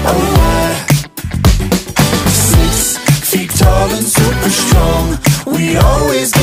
oh yeah. 6 feet tall and super strong, we always